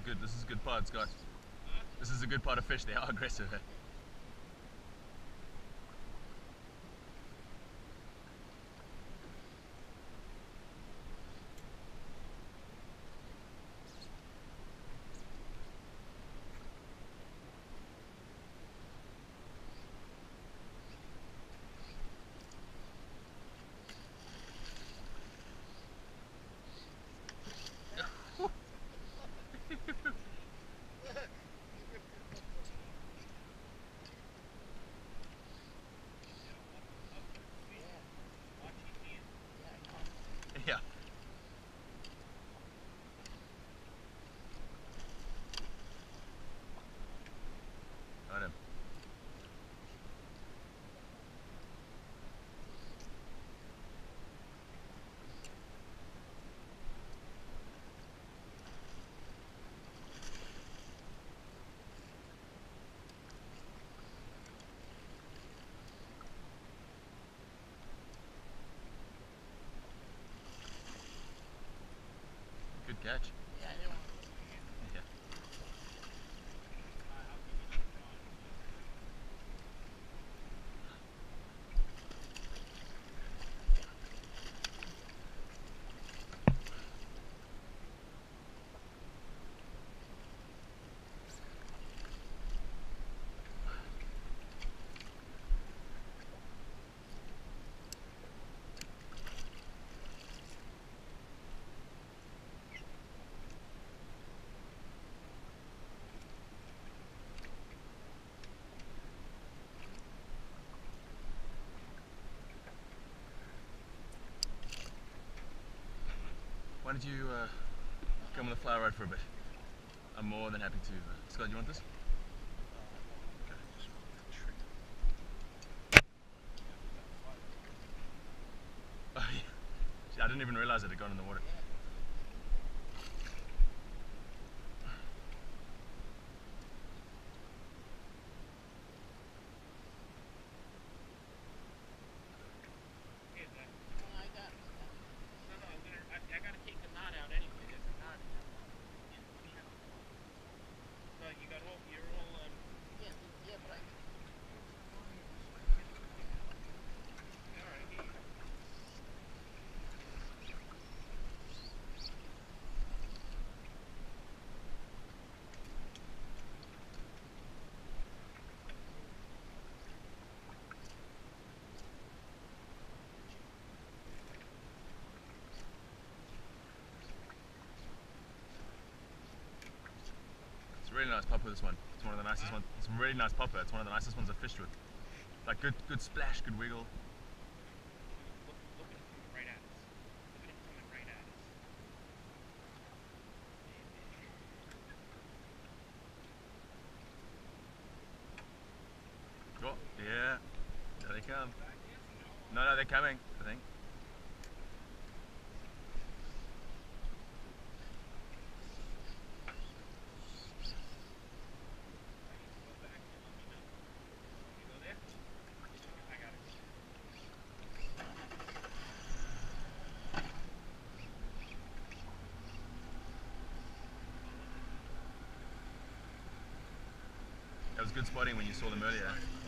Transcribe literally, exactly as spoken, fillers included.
good. This is a good pod, Scott. This is a good pod of fish. They are aggressive. Eh? Yeah. Got him. Good catch. Yeah, I didn't want Yeah. Why don't you uh, come on the flower ride for a bit? I'm more than happy to. Uh, Scott, you want this? Okay, just want the trigger. Oh, yeah. See, I didn't even realize it had gone in the water. Really nice popper, this one. It's one of the nicest ones. It's a really nice popper. It's one of the nicest ones I've fished with. Like good, good splash, good wiggle. Look, look at him coming right at us. Look at him coming right at us. Oh, yeah. There they come. No, no, they're coming, I think. That was good spotting when you saw them earlier.